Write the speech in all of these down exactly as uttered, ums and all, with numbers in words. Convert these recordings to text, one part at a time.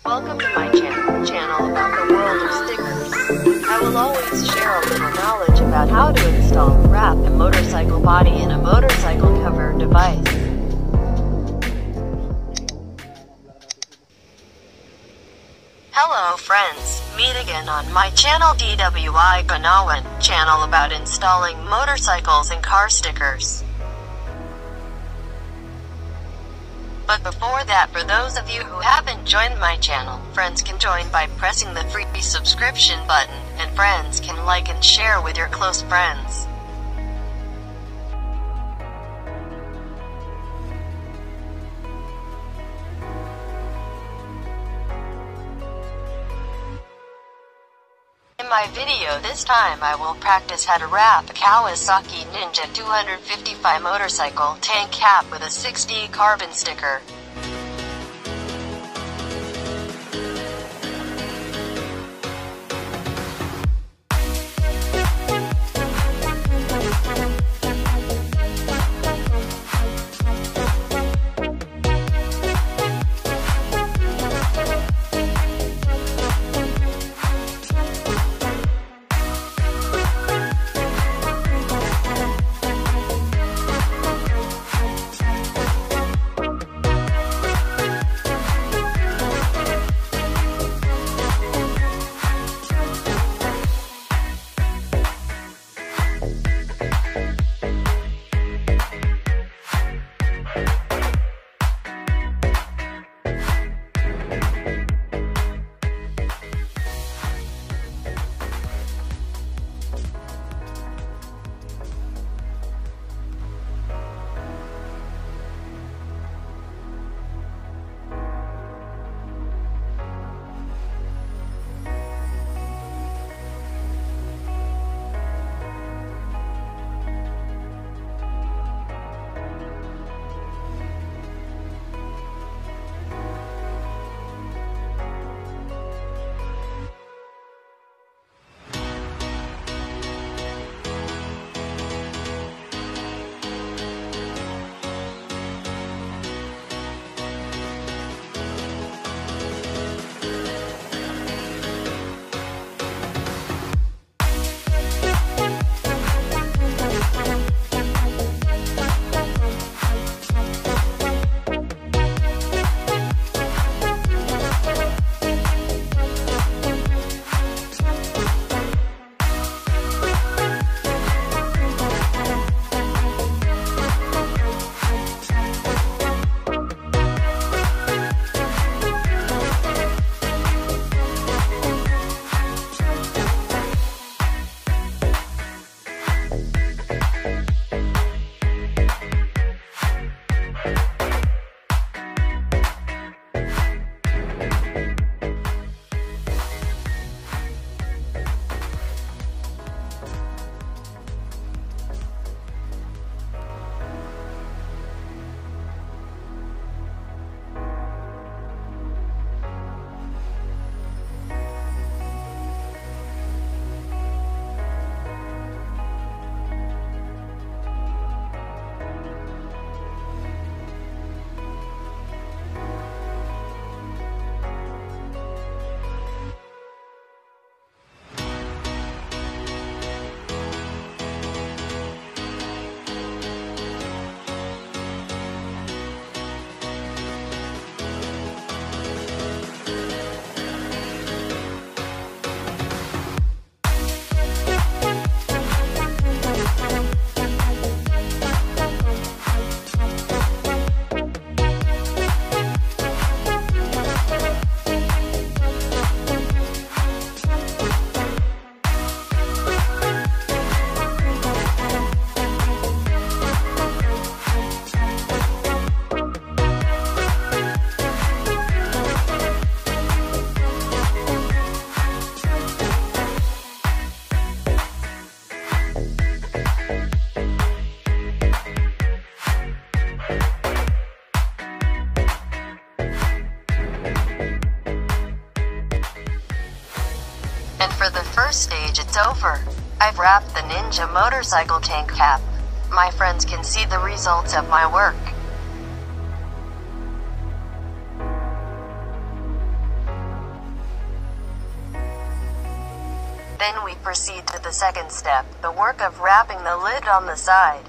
Welcome to my channel, channel about the world of stickers. I will always share a little knowledge about how to install, wrap a motorcycle body in a motorcycle cover device. Hello friends, meet again on my channel D W I Ganawan, channel about installing motorcycles and car stickers. But before that, for those of you who haven't joined my channel, friends can join by pressing the free subscription button, and friends can like and share with your close friends. In my video this time I will practice how to wrap a Kawasaki Ninja two fifty-five motorcycle tank cap with a six D carbon sticker. And for the first stage it's over. I've wrapped the Ninja motorcycle tank cap. My friends can see the results of my work. Then we proceed to the second step, the work of wrapping the lid on the side.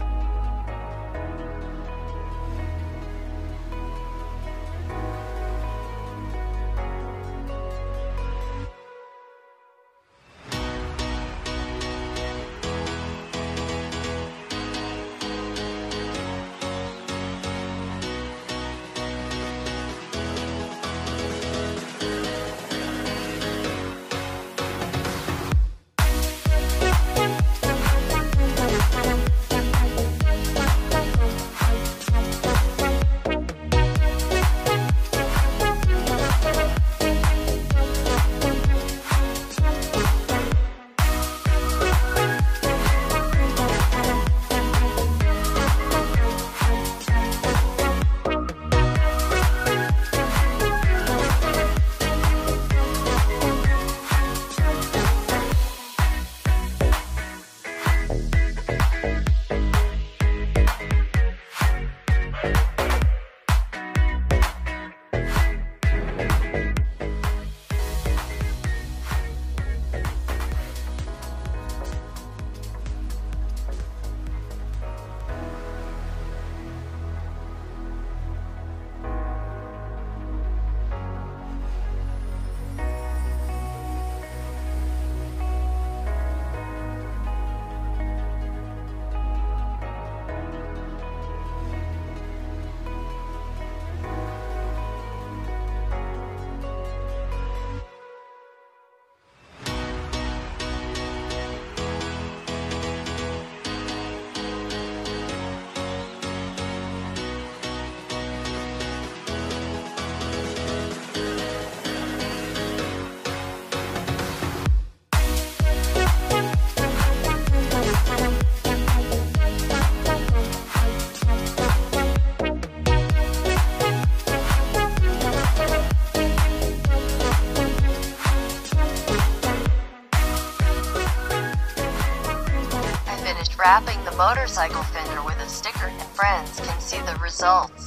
Wrapping the motorcycle fender with a sticker, and friends can see the results.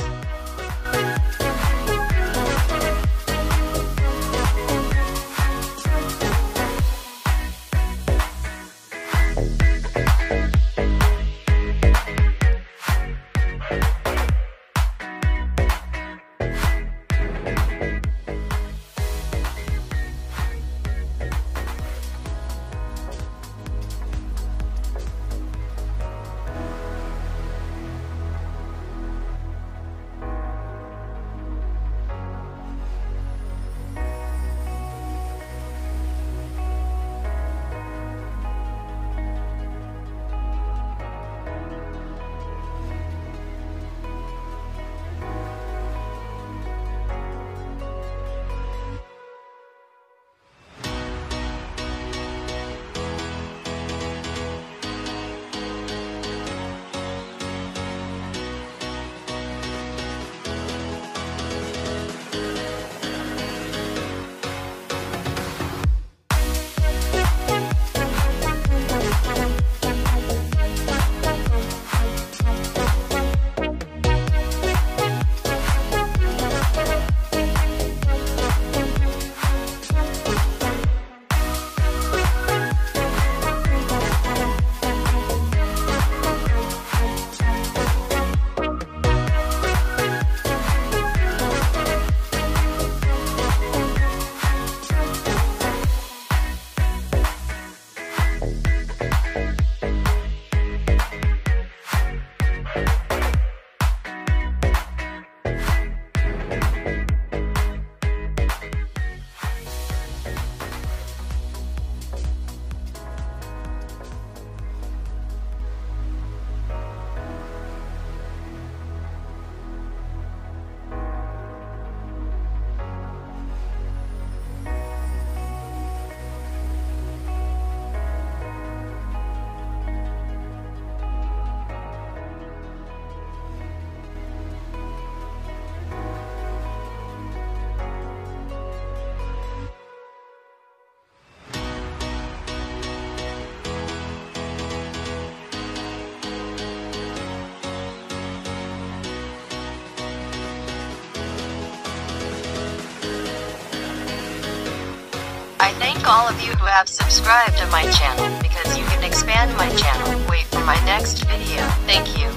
I thank all of you who have subscribed to my channel, because you can expand my channel. Wait for my next video. Thank you.